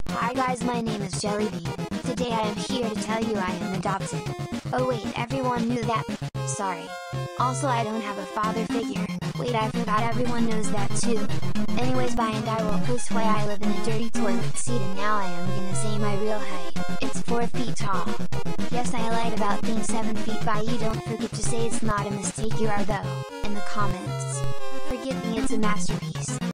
Hi guys, my name is Jellybean. Today I am here to tell you I am adopted. Oh wait, everyone knew that? Sorry. Also, I don't have a father figure. Wait, I forgot everyone knows that too. Anyways, bye, and I will post why I live in a dirty toilet seat, and now I am gonna say my real height. It's 4 feet tall. Yes, I lied about being 7 feet by you. Don't forget to say it's not a mistake, you are though, in the comments. Forgive me, it's a masterpiece.